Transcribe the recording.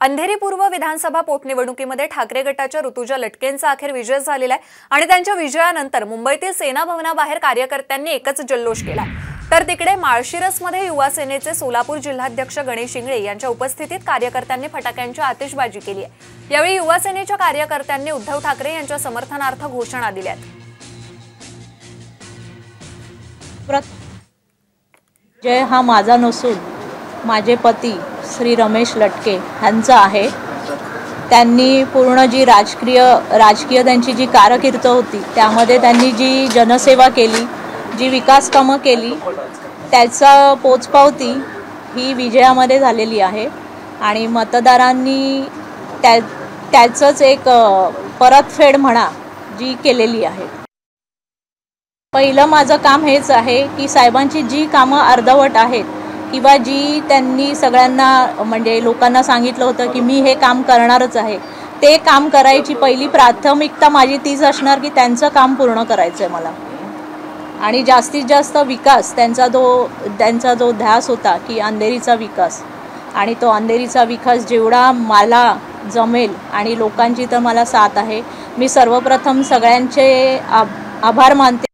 अंधेरी पूर्व विधानसभा पोटनिवडणुकीमध्ये ठाकरे गटाच्या ऋतुजा लटकेंचा अखेर विजय झालेला आहे आणि त्यांच्या विजयानंतर मुंबईतील सेना भवनाबाहेर कार्यकर्त्यांनी एकच जल्लोष केला। तर तिकडे माळशिरसमध्ये युवा सेनेचे सोलापूर जिल्हाध्यक्ष गणेश इंगळे यांच्या उपस्थितीत कार्यकर्त्यांनी फटाक्यांची आतिषबाजी केली आहे। यावेळी युवा सेनेच्या कार्यकर्त्यांनी उद्धव ठाकरे यांच्या समर्थनार्थ घोषणा दिल्या। जय हा माझा नसून माझे पती श्री रमेश लटके यांचा आहे। त्यांनी पूर्ण जी राजकीय त्यांची जी कारकीर्द होती त्यामध्ये त्यांनी जी जनसेवा केली, जी विकास कामं केली, त्याचा पोचपावती ही विजयामध्ये झालेली आहे आणि मतदारांनी त्याचंच एक परतफेड म्हणा जी केलेली आहे। पहिलं माझं काम हेच आहे की साहेबांची जी कामं अर्धवट आहेत किंवा जी त्यांनी सगळ्यांना म्हणजे लोकांना सांगितलं होतं की मी हे काम करणारच आहे, ते काम करायची पहिली प्राथमिकता माझी तीच असणार की त्यांचं काम पूर्ण करायचं आहे मला। आणि जास्तीत जास्त विकास त्यांचा जो ध्यास होता की अंधेरीचा विकास, आणि तो अंधेरीचा विकास जेवढा मला जमेल आणि लोकांची तर मला साथ आहे। मी सर्वप्रथम सगळ्यांचे आभार मानते।